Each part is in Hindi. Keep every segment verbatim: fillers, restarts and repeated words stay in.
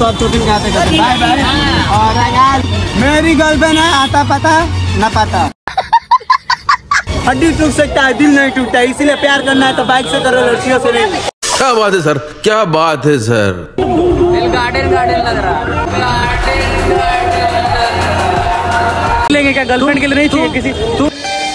तो अब शूटिंग जाते करते बाय बाय। और यार मेरी गर्लफ्रेंड है, आता पता न पता। हड्डी टूट सकता है, दिल नहीं टूटता, इसीलिए प्यार करना है तो बाइक से करो, लड़कियों से नहीं। क्या बात है सर, क्या बात है सर। दिल गार्डन गार्डन लग रहा लेंगे क्या गर्लफ्रेंड के लिए नहीं चाहिए किसी तू?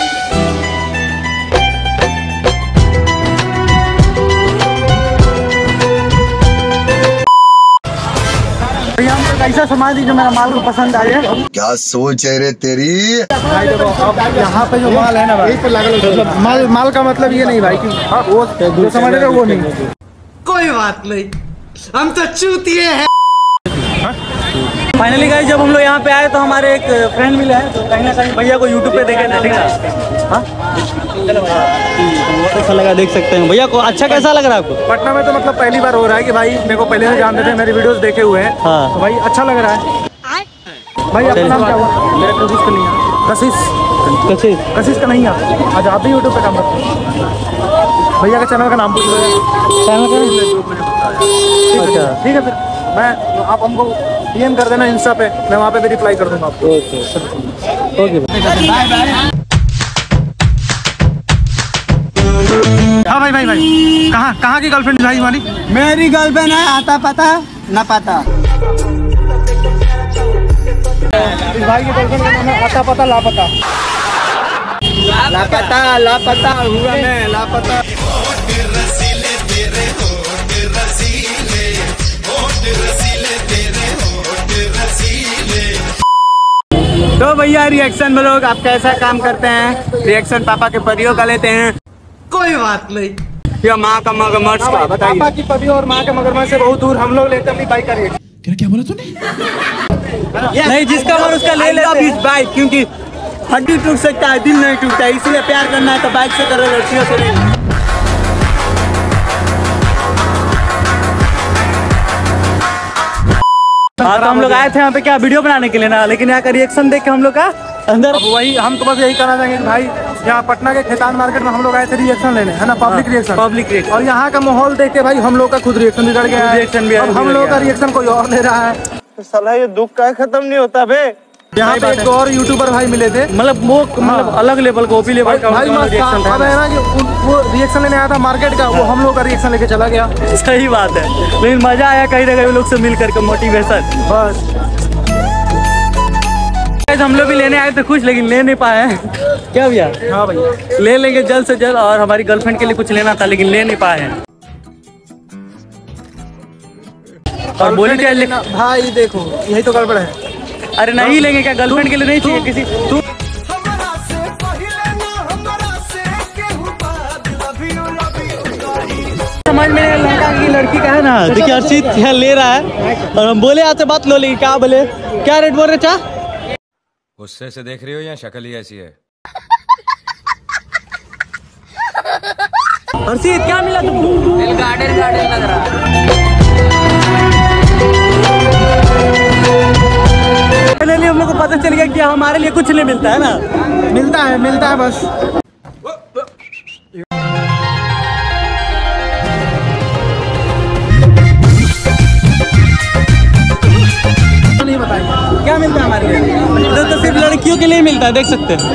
ऐसा समाज जो मेरा माल को पसंद आए। क्या सोच है रे तेरी। भाई देखो अब यहाँ पे जो माल है ना भाई, मतलब माल माल का मतलब ये नहीं भाई कि वो जो समझ रहे हो वो नहीं। कोई बात नहीं, हम तो चूतिए हैं। फाइनली गाइस जब हम लोग यहाँ पे आए तो हमारे एक फ्रेंड मिले हैं, तो कहीं ना कहीं भैया को यूट्यूब पे देखे थे, ठीक है? हाँ बहुत अच्छा लगा, देख सकते हैं भैया को। अच्छा कैसा लग रहा है आपको? पटना में तो मतलब पहली बार हो रहा है कि भाई मेरे को पहले से जानते थे, मेरी वीडियोस देखे हुए हैं। हाँ तो भाई अच्छा लग रहा है। भाई आपका नाम क्या हुआ? मेरा कशिश का नहीं है। कशिश कशिश कशिश का नहीं है। आज आप भी यूट्यूब पे काम करते हैं। भैया का चैनल का नाम पूछ लो। चैनल का अच्छा ठीक है, फिर मैं आप हमको डीएम कर देना इंस्टा पे, मैं वहाँ पे भी रिप्लाई कर दूंगा आपको। Okay okay bye bye. हाँ भाई भाई भाई कहाँ कहाँ की गर्लफ्रेंड भाई हमारी? मेरी गर्लफ्रेंड है, आता पता न पता। इस भाई की गर्लफ्रेंड का नाम है आता पता लापता। लापता लापता हुआ मैं लापता। तो भैया रिएक्शन में लोग आप कैसा काम करते हैं? रिएक्शन पापा के परियों का लेते हैं। कोई बात नहीं, या माँ का मगरमच्छ का बताइए। पापा की परियों और माँ के मगरमच्छ से बहुत दूर हम लोग लेते अपनी बाइक का रिएक्शन। क्या क्या बोला तूने? नहीं जिसका मन उसका ले लेते हैं बाइक, क्योंकि हड्डी टूट सकता है, दिल नहीं टूटता, इसीलिए प्यार करना है तो बाइक से करो, लड़कियों से नहीं। हाँ तो हम लोग आए थे यहाँ पे क्या वीडियो बनाने के लिए ना, लेकिन यहाँ का रिएक्शन देख के हम लोग का अंदर अब वही हम तो बस यही कहना चाहेंगे कि भाई यहाँ पटना के खेतान मार्केट में हम लोग आए थे रिएक्शन लेने, है ना, पब्लिक रिएक्शन। पब्लिक रिएक्शन और यहाँ का माहौल देख के भाई हम लोग का खुद रिएक्शन बिगड़ गया है। रिएक्शन भी अब हम लोग का रिएक्शन कोई और ले रहा है। साला ये दुख का खत्म नहीं होता बे। यहाँ पे एक और यूट्यूबर भाई मिले थे, मतलब वो मतलब अलग लेवल का ओपी लेवल का भाई मस्त था। अब है ना कि वो रिएक्शन लेने आया था मार्केट का, वो हम लोग का रिएक्शन लेके चला गया। सही बात है, लेकिन मजा आया कहीं ना कहीं लोग से मिल करके, मोटिवेशन बस। हम लोग भी लेने आए थे कुछ, लेकिन ले नहीं पाए हैं। क्या भैया? हाँ भैया ले लेंगे जल्द से जल्द, और हमारी गर्लफ्रेंड के लिए कुछ लेना था लेकिन ले नहीं पाए हैं। और बोले थे भाई देखो यही तो गड़बड़ है। अरे नहीं लेंगे क्या गर्लफ्रेंड के लिए नहीं चाहिए किसी तू? समझ में लड़का की लड़की का है ना, देखिए अर्षित यहाँ ले रहा है और हम बोले आपसे बात लो, लेकिन क्या बोले, क्या रेट बोल रहे चा? गुस्से से देख रही हो या शक्ल ही ऐसी है? अर्षित क्या मिला तुमको? दिल गार्डन गार्डन लग रहा फाइनली हम लोग को पता चल गया कि हमारे लिए कुछ नहीं मिलता है ना। मिलता है मिलता है बस। नहीं बताएंगे क्या मिलता है हमारे लिए, तो, तो सिर्फ लड़कियों के लिए मिलता है, देख सकते हैं।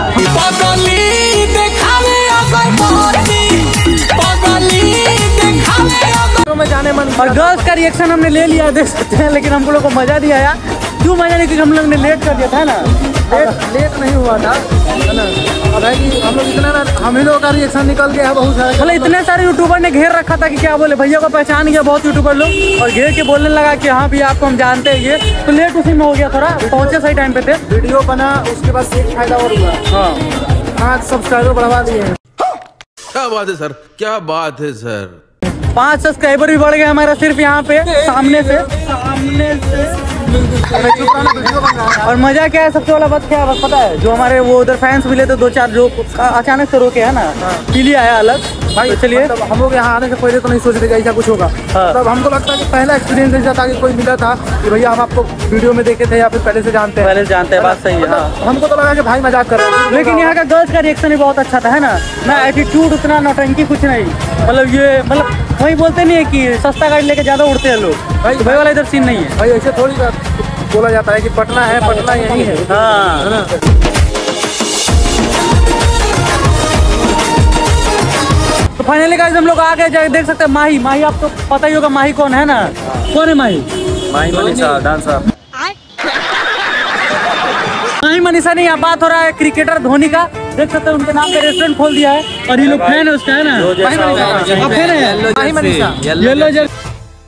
में जाने मन और गर्ल्स का रिएक्शन हमने ले लिया, देख सकते हैं, लेकिन हम लोग को मजा नहीं आया। क्यों मजा नहीं? क्योंकि हम लोग ने लेट कर दिया था ना। लेट लेट नहीं हुआ था, है ना। अब है कि हम लोग इतना ना, हम ही लोग का रिएक्शन निकल गया है बहुत सारा। मतलब इतने सारे यूट्यूबर ने घेर रखा था कि क्या बोले, भैया को पहचान गया बहुत यूट्यूबर लोग, और घेर के बोलने लगा कि हाँ भैया आपको हम जानते हैं, ये तो लेट उसी में हो गया, थोड़ा पहुंचे सही टाइम पे थे। वीडियो बना, उसके बाद एक फायदा और हुआ। हाँ पाँच सब्सक्राइबर बढ़वा दिए हैं। क्या बात है सर, क्या बात है सर। पाँच सब्सक्राइबर भी बढ़ गए हमारा सिर्फ यहाँ पे सामने से सामने से और मजा क्या है, सबसे वाला बात क्या है बस पता है, जो हमारे वो उधर फैंस मिले थे दो चार, जो अचानक से रोके है ना, पीली आया अलग भाई। तो चलिए मतलब हम लोग यहाँ आने से पहले तो नहीं सोच रहे थे ऐसा कुछ होगा। हाँ। तब हमको लगता है कि पहला एक्सपीरियंस ऐसा था कि कोई मिला था कि भैया हम आपको वीडियो में देखे थे या फिर पहले से जानते हैं। पहले से जानते हैं, बात सही है। हाँ। हमको तो लगा कि भाई मजाक कर रहे हैं, लेकिन यहाँ का गर्ल्स का रिएक्शन भी बहुत अच्छा था, है ना ना एटीट्यूड उतना नौटंकी कुछ नहीं, मतलब ये मतलब वही बोलते नहीं है कि सस्ता गाड़ी लेके ज्यादा उड़ते हैं लोग, भाई भाई वाला इधर सीन नहीं है भाई। ऐसे थोड़ी बोला जाता है कि पटना है, पटना यही है। हाँ। तो फाइनली गाइस हम लोग आ गए, जाके देख सकते हैं माही। माही आपको पता ही होगा माही कौन है ना? कौन है माही? माही मनीषा डांसर। माही मनीषा नहीं, यहाँ बात हो रहा है क्रिकेटर धोनी का। देख सकते हैं उनके नाम पे रेस्टोरेंट खोल दिया है और ये लोग फैन है उसका, है ना? माही मनीषा आप फैन है? Mahi Manisha yellow jersey.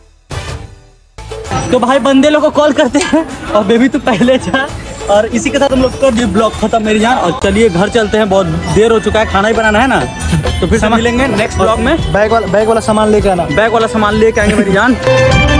तो भाई बंदे लोग को कॉल करते हैं और बेबी तो पहले जा। और इसी के साथ हम लोग कर दिए ब्लॉग खत्म मेरी जान। और चलिए घर चलते हैं, बहुत देर हो चुका है, खाना ही बनाना है ना। तो फिर मिलेंगे नेक्स्ट ब्लॉग में। बैग वाला बैग वाला सामान लेके आना। बैग वाला सामान लेके आएंगे मेरी जान।